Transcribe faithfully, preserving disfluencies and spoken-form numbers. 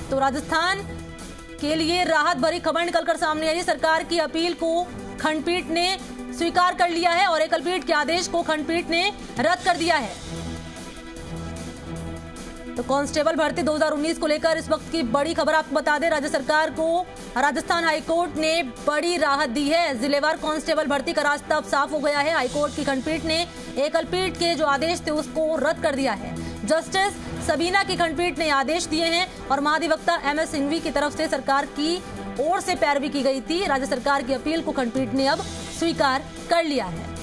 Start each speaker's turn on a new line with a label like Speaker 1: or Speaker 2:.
Speaker 1: तो राजस्थान के लिए राहत भरी खबर निकलकर सामने आई। सरकार की अपील को खंडपीठ ने स्वीकार कर लिया है और एकलपीठ के आदेश को खंडपीठ ने रद्द कर दिया है। तो कांस्टेबल भर्ती दो हज़ार उन्नीस को लेकर इस वक्त की बड़ी खबर आपको बता दें, राज्य सरकार को राजस्थान हाईकोर्ट ने बड़ी राहत दी है। जिलेवार कांस्टेबल भर्ती का रास्ता अब साफ हो गया है। हाईकोर्ट की खंडपीठ ने एकलपीठ के जो आदेश थे उसको रद्द कर दिया है। जस्टिस सबीना की खंडपीठ ने आदेश दिए हैं और महाधिवक्ता एम एस सिंघवी की तरफ से सरकार की ओर से पैरवी की गई थी। राज्य सरकार की अपील को खंडपीठ ने अब स्वीकार कर लिया है।